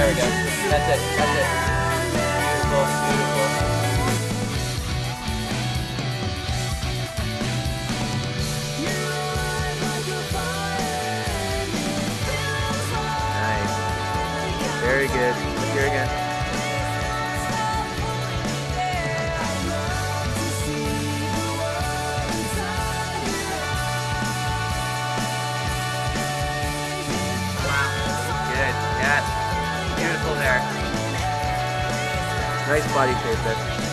There we go. That's it. That's it. Beautiful. Beautiful. Nice. Very good. Look here again. Good. Yes. Beautiful there. Nice body shape there.